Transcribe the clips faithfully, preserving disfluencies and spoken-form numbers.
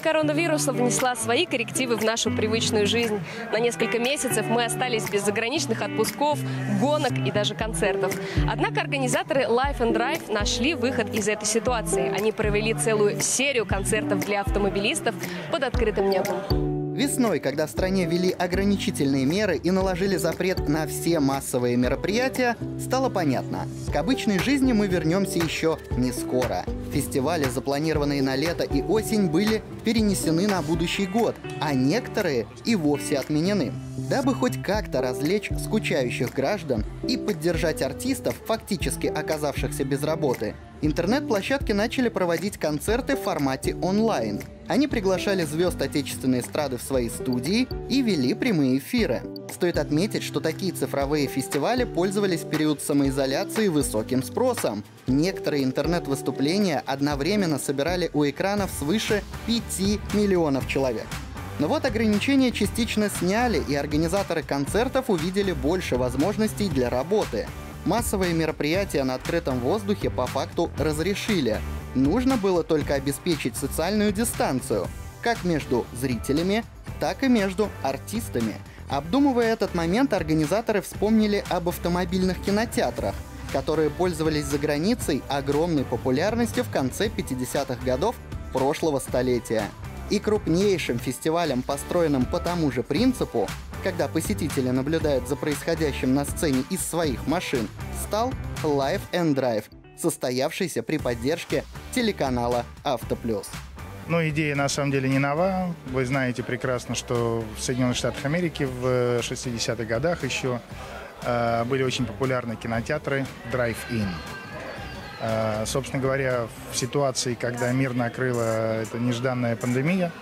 коронавируса внесла свои коррективы в нашу привычную жизнь. На несколько месяцев мы остались без заграничных отпусков, гонок и даже концертов. Однако организаторы Life and Drive нашли выход из этой ситуации. Они провели целую серию концертов для автомобилистов под открытым небом. Весной, когда в стране ввели ограничительные меры и наложили запрет на все массовые мероприятия, стало понятно – к обычной жизни мы вернемся еще не скоро. Фестивали, запланированные на лето и осень, были перенесены на будущий год, а некоторые и вовсе отменены. Дабы хоть как-то развлечь скучающих граждан и поддержать артистов, фактически оказавшихся без работы, интернет-площадки начали проводить концерты в формате онлайн. Они приглашали звезд отечественной эстрады в свои студии и вели прямые эфиры. Стоит отметить, что такие цифровые фестивали пользовались в период самоизоляции высоким спросом. Некоторые интернет-выступления одновременно собирали у экранов свыше пяти миллионов человек. Но вот ограничения частично сняли, и организаторы концертов увидели больше возможностей для работы. Массовые мероприятия на открытом воздухе по факту разрешили. Нужно было только обеспечить социальную дистанцию, как между зрителями, так и между артистами. Обдумывая этот момент, организаторы вспомнили об автомобильных кинотеатрах, которые пользовались за границей огромной популярностью в конце пятидесятых годов прошлого столетия. И крупнейшим фестивалем, построенным по тому же принципу, когда посетители наблюдают за происходящим на сцене из своих машин, стал Life and Drive, состоявшийся при поддержке телеканала Автоплюс. Ну, идея на самом деле не нова. Вы знаете прекрасно, что в Соединенных Штатах Америки в шестидесятых годах еще э, были очень популярны кинотеатры Drive-In. Э, собственно говоря, в ситуации, когда мир накрыла эта нежданная пандемия,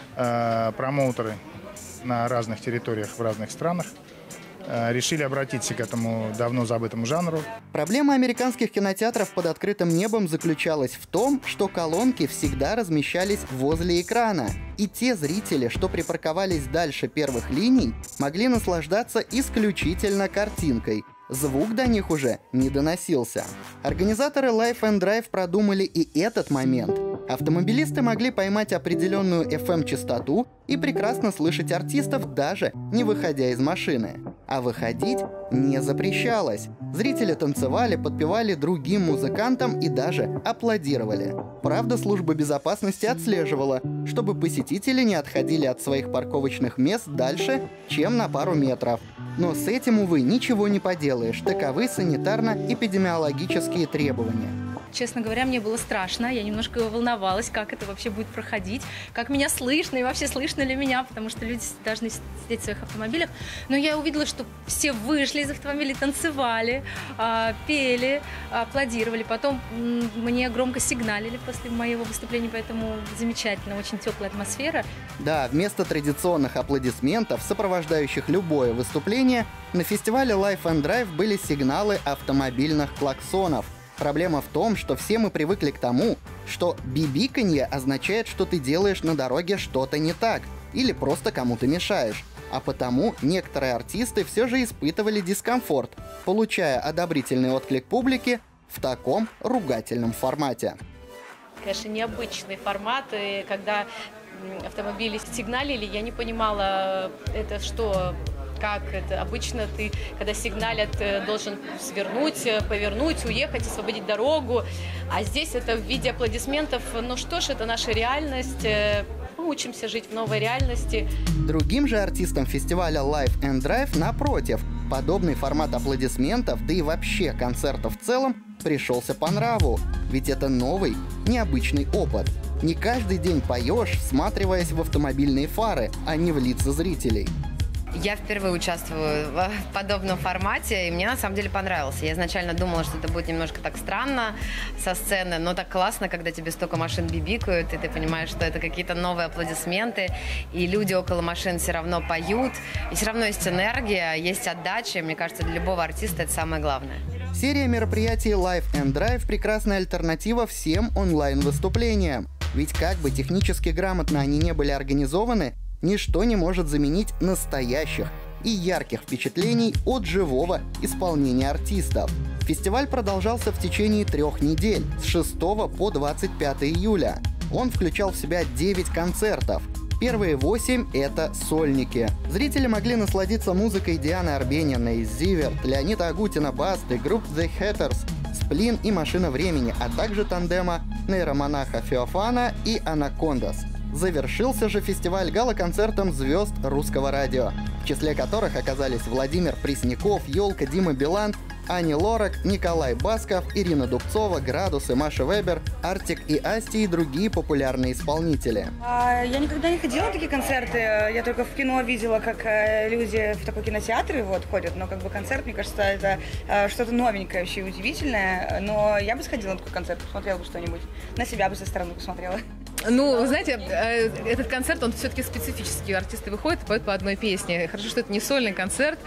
э, промоутеры на разных территориях в разных странах решили обратиться к этому давно забытому жанру. Проблема американских кинотеатров под открытым небом заключалась в том, что колонки всегда размещались возле экрана, и те зрители, что припарковались дальше первых линий, могли наслаждаться исключительно картинкой. Звук до них уже не доносился. Организаторы Life and Drive продумали и этот момент. Автомобилисты могли поймать определенную эф эм-частоту и прекрасно слышать артистов, даже не выходя из машины. А выходить не запрещалось. Зрители танцевали, подпевали другим музыкантам и даже аплодировали. Правда, служба безопасности отслеживала, чтобы посетители не отходили от своих парковочных мест дальше, чем на пару метров. Но с этим, увы, ничего не поделаешь. Таковы санитарно-эпидемиологические требования. Честно говоря, мне было страшно, я немножко волновалась, как это вообще будет проходить, как меня слышно и вообще слышно ли меня, потому что люди должны сидеть в своих автомобилях. Но я увидела, что все вышли из автомобилей, танцевали, пели, аплодировали. Потом мне громко сигналили после моего выступления, поэтому замечательно, очень теплая атмосфера. Да, вместо традиционных аплодисментов, сопровождающих любое выступление, на фестивале Life and Drive были сигналы автомобильных клаксонов. Проблема в том, что все мы привыкли к тому, что бибиканье означает, что ты делаешь на дороге что-то не так или просто кому-то мешаешь. А потому некоторые артисты все же испытывали дискомфорт, получая одобрительный отклик публики в таком ругательном формате. Конечно, необычный формат, и когда автомобили сигналили, я не понимала, это что... Как это? Обычно ты, когда сигналят, должен свернуть, повернуть, уехать, освободить дорогу. А здесь это в виде аплодисментов. Ну что ж, это наша реальность. Мы учимся жить в новой реальности. Другим же артистам фестиваля Life and Drive, напротив, подобный формат аплодисментов, да и вообще концертов в целом, пришелся по нраву. Ведь это новый, необычный опыт. Не каждый день поешь, всматриваясь в автомобильные фары, а не в лица зрителей. Я впервые участвую в подобном формате, и мне на самом деле понравился. Я изначально думала, что это будет немножко так странно со сцены, но так классно, когда тебе столько машин бибикают, и ты понимаешь, что это какие-то новые аплодисменты, и люди около машин все равно поют, и все равно есть энергия, есть отдача, и мне кажется, для любого артиста это самое главное. Серия мероприятий Life and Drive – прекрасная альтернатива всем онлайн-выступлениям. Ведь как бы технически грамотно они не были организованы, ничто не может заменить настоящих и ярких впечатлений от живого исполнения артистов. Фестиваль продолжался в течение трех недель, с шестого по двадцать пятое июля. Он включал в себя девять концертов. Первые восемь — это сольники. Зрители могли насладиться музыкой Дианы Арбениной, Зиверт, Леонида Агутина, Басты, групп The Hatters, Сплин и Машина времени, а также тандема нейромонаха Феофана и Анакондас. Завершился же фестиваль гала-концертом звезд русского радио, в числе которых оказались Владимир Пресняков, Ёлка, Дима Билан, Ани Лорак, Николай Басков, Ирина Дубцова, Градусы, Маша Вебер, Артик и Асти и другие популярные исполнители. А, я никогда не ходила на такие концерты. Я только в кино видела, как люди в такой кинотеатр вот ходят. Но как бы концерт, мне кажется, это что-то новенькое, вообще удивительное. Но я бы сходила на такой концерт, посмотрела бы что-нибудь. На себя бы со стороны посмотрела. Ну, вы знаете, этот концерт, он все-таки специфический. Артисты выходят и поют по одной песне. Хорошо, что это не сольный концерт,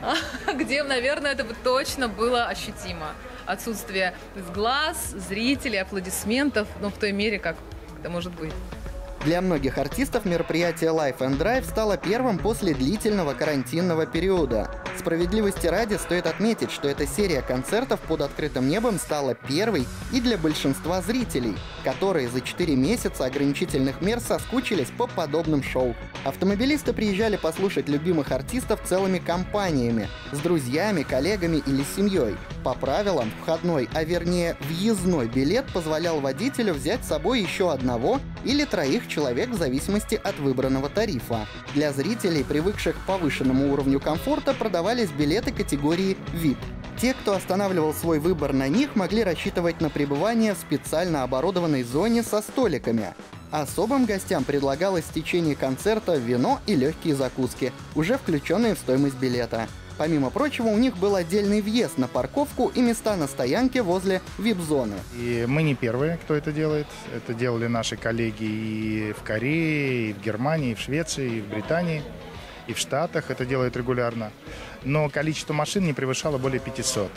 где, наверное, это бы точно было ощутимо. Отсутствие глаз, зрителей, аплодисментов, ну, в той мере, как это может быть. Для многих артистов мероприятие Life and Drive стало первым после длительного карантинного периода. Справедливости ради стоит отметить, что эта серия концертов под открытым небом стала первой и для большинства зрителей, которые за четыре месяца ограничительных мер соскучились по подобным шоу. Автомобилисты приезжали послушать любимых артистов целыми компаниями, с друзьями, коллегами или семьей. По правилам, входной, а вернее въездной билет позволял водителю взять с собой еще одного или троих человек в зависимости от выбранного тарифа. Для зрителей, привыкших к повышенному уровню комфорта, продавались билеты категории ви ай пи. Те, кто останавливал свой выбор на них, могли рассчитывать на пребывание в специально оборудованной зоне со столиками. Особым гостям предлагалось в течение концерта вино и легкие закуски, уже включенные в стоимость билета. Помимо прочего, у них был отдельный въезд на парковку и места на стоянке возле ви ай пи-зоны. И мы не первые, кто это делает. Это делали наши коллеги и в Корее, и в Германии, и в Швеции, и в Британии, и в Штатах. Это делают регулярно. Но количество машин не превышало более пятисот.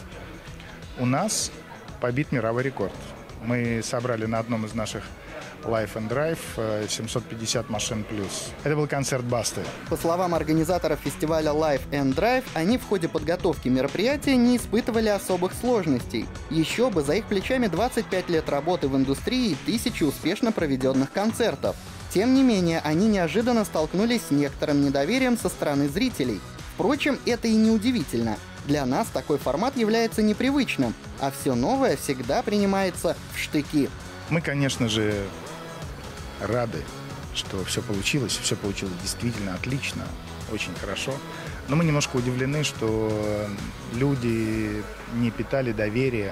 У нас побит мировой рекорд. Мы собрали на одном из наших Life and Drive семьсот пятьдесят машин плюс. Это был концерт Басты. По словам организаторов фестиваля Life and Drive, они в ходе подготовки мероприятия не испытывали особых сложностей. Еще бы, за их плечами двадцать пять лет работы в индустрии и тысячи успешно проведенных концертов. Тем не менее, они неожиданно столкнулись с некоторым недоверием со стороны зрителей. Впрочем, это и не удивительно. Для нас такой формат является непривычным, а все новое всегда принимается в штыки. Мы, конечно же, рады, что все получилось. Все получилось действительно отлично, очень хорошо. Но мы немножко удивлены, что люди не питали доверия.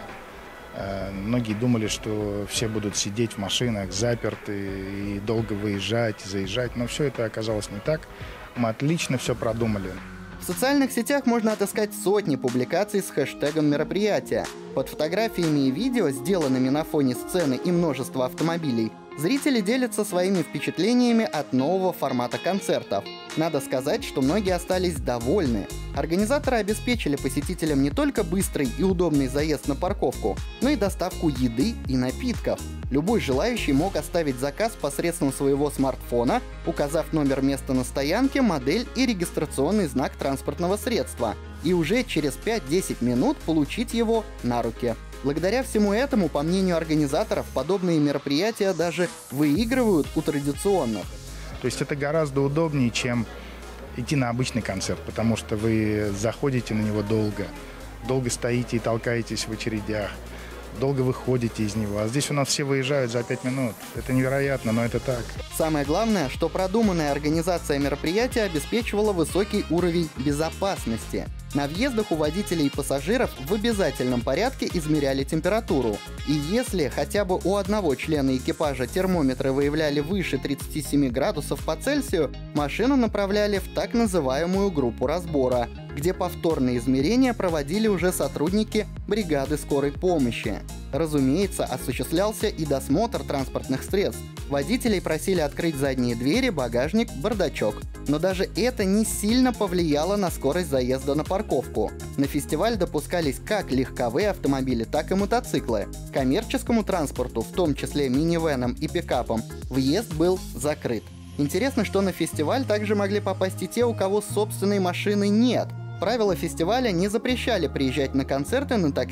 Многие думали, что все будут сидеть в машинах, заперты, и долго выезжать, заезжать. Но все это оказалось не так. Мы отлично все продумали. В социальных сетях можно отыскать сотни публикаций с хэштегом мероприятия. Под фотографиями и видео, сделанными на фоне сцены и множества автомобилей, зрители делятся своими впечатлениями от нового формата концертов. Надо сказать, что многие остались довольны. Организаторы обеспечили посетителям не только быстрый и удобный заезд на парковку, но и доставку еды и напитков. Любой желающий мог оставить заказ посредством своего смартфона, указав номер места на стоянке, модель и регистрационный знак транспортного средства, и уже через пять-десять минут получить его на руки. Благодаря всему этому, по мнению организаторов, подобные мероприятия даже выигрывают у традиционных. То есть это гораздо удобнее, чем идти на обычный концерт, потому что вы заходите на него долго, долго стоите и толкаетесь в очередях, долго выходите из него. А здесь у нас все выезжают за пять минут. Это невероятно, но это так. Самое главное, что продуманная организация мероприятия обеспечивала высокий уровень безопасности. На въездах у водителей и пассажиров в обязательном порядке измеряли температуру. И если хотя бы у одного члена экипажа термометры выявляли выше тридцати семи градусов по Цельсию, машину направляли в так называемую группу разбора, где повторные измерения проводили уже сотрудники бригады скорой помощи. Разумеется, осуществлялся и досмотр транспортных средств. Водителей просили открыть задние двери, багажник, бардачок. Но даже это не сильно повлияло на скорость заезда на парковку. На фестиваль допускались как легковые автомобили, так и мотоциклы. Коммерческому транспорту, в том числе минивенам и пикапам, въезд был закрыт. Интересно, что на фестиваль также могли попасть и те, у кого собственной машины нет. Правила фестиваля не запрещали приезжать на концерты на такси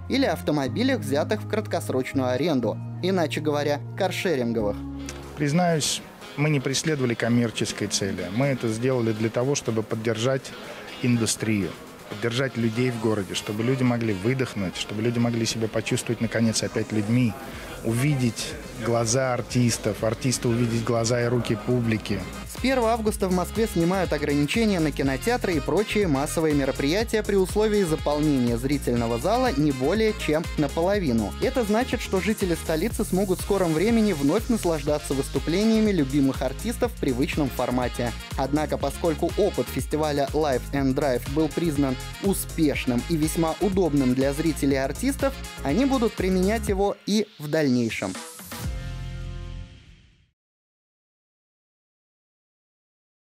или автомобилях, взятых в краткосрочную аренду, иначе говоря, каршеринговых. Признаюсь, мы не преследовали коммерческой цели. Мы это сделали для того, чтобы поддержать индустрию, поддержать людей в городе, чтобы люди могли выдохнуть, чтобы люди могли себя почувствовать, наконец, опять людьми, увидеть глаза артистов, артисты увидеть глаза и руки публики. С первого августа в Москве снимают ограничения на кинотеатры и прочие массовые мероприятия при условии заполнения зрительного зала не более чем наполовину. Это значит, что жители столицы смогут в скором времени вновь наслаждаться выступлениями любимых артистов в привычном формате. Однако, поскольку опыт фестиваля Life and Drive был признан успешным и весьма удобным для зрителей и артистов, они будут применять его и в дальнейшем.